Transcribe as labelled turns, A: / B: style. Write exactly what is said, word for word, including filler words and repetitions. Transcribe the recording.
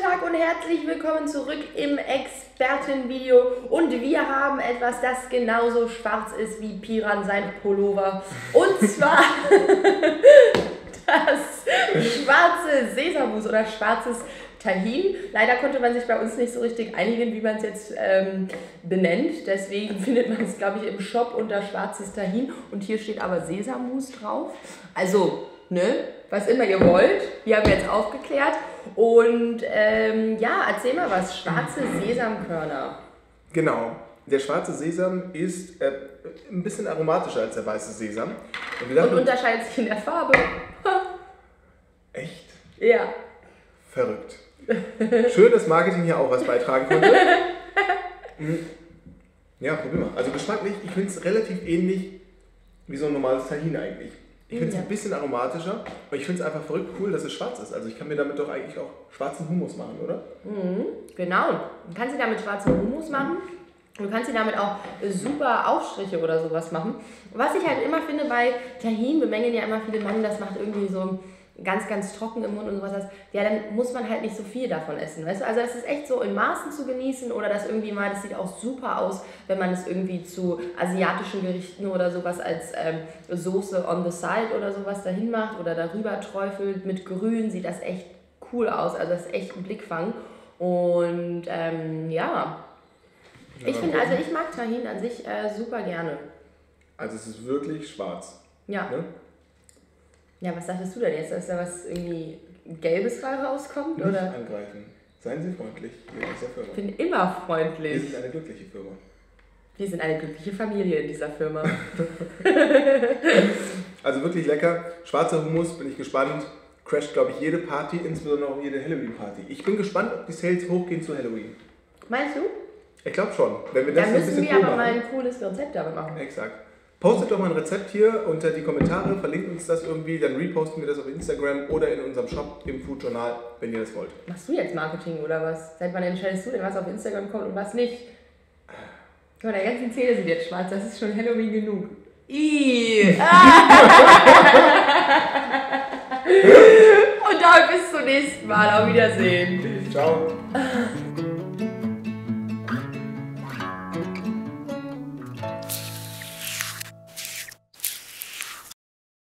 A: Tag und herzlich willkommen zurück im Expertenvideo. Und wir haben etwas, das genauso schwarz ist wie Piran sein Pullover. Und zwar das schwarze Sesammus oder schwarzes Tahin. Leider konnte man sich bei uns nicht so richtig einigen, wie man es jetzt ähm, benennt. Deswegen findet man es, glaube ich, im Shop unter schwarzes Tahin. Und hier steht aber Sesammus drauf. Also, ne, was immer ihr wollt. Wir haben jetzt aufgeklärt. Und ähm, ja, erzähl mal was. Schwarze Sesamkörner.
B: Genau. Der schwarze Sesam ist äh, ein bisschen aromatischer als der weiße Sesam.
A: Und, dachten, und unterscheidet sich in der Farbe.
B: Echt?
A: Ja.
B: Verrückt. Schön, dass Marketing hier auch was beitragen konnte. Ja, probier mal. Also geschmacklich, ich finde es relativ ähnlich wie so ein normales Tahin eigentlich. Ich finde es ja. ein bisschen aromatischer, aber ich finde es einfach verrückt cool, dass es schwarz ist. Also ich kann mir damit doch eigentlich auch schwarzen Hummus machen, oder?
A: Mhm, genau. Du kannst dir damit schwarzen Hummus machen. Du kannst dir damit auch super Aufstriche oder sowas machen. Was ich halt immer finde bei Tahin, bemängeln ja immer viele Mann, das macht irgendwie so ganz, ganz trocken im Mund und sowas, ja, dann muss man halt nicht so viel davon essen, weißt du? Also das ist echt so in Maßen zu genießen oder das irgendwie mal, das sieht auch super aus, wenn man es irgendwie zu asiatischen Gerichten oder sowas als ähm, Soße on the side oder sowas dahin macht oder darüber träufelt mit Grün, sieht das echt cool aus, also das ist echt ein Blickfang und ähm, ja, ich finde, also ich mag Tahin an sich äh, super gerne.
B: Also es ist wirklich schwarz.
A: Ja. Ne? Ja, was dachtest du denn jetzt, dass da was irgendwie Gelbes bei rauskommt?
B: Nicht
A: oder?
B: Angreifen. Seien Sie freundlich in dieser Firma.
A: Ich bin immer freundlich.
B: Wir sind eine glückliche Firma.
A: Wir sind eine glückliche Familie in dieser Firma.
B: Also wirklich lecker. Schwarzer Hummus, bin ich gespannt. Crasht, glaube ich, jede Party, insbesondere auch jede Halloween-Party. Ich bin gespannt, ob die Sales hochgehen zu Halloween.
A: Meinst du?
B: Ich glaube schon. Wenn wir das
A: Dann
B: ein
A: müssen
B: bisschen
A: wir
B: cool
A: aber
B: machen.
A: mal ein cooles Rezept damit machen.
B: Exakt. Postet doch mal ein Rezept hier unter die Kommentare, verlinkt uns das irgendwie, dann reposten wir das auf Instagram oder in unserem Shop im Food Journal, wenn ihr das wollt.
A: Machst du jetzt Marketing oder was? Seit wann entscheidest du denn, was auf Instagram kommt und was nicht? Guck mal, deine ganzen Zähne sind jetzt schwarz, das ist schon Halloween genug. Ihhh. Und damit bis zum nächsten Mal. Auf Wiedersehen.
B: Ciao.